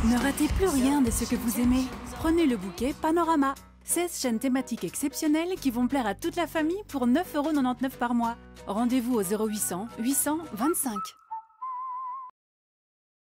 Ne ratez plus rien de ce que vous aimez. Prenez le bouquet Panorama. 16 chaînes thématiques exceptionnelles qui vont plaire à toute la famille pour 9,99 € par mois. Rendez-vous au 0800 800 25.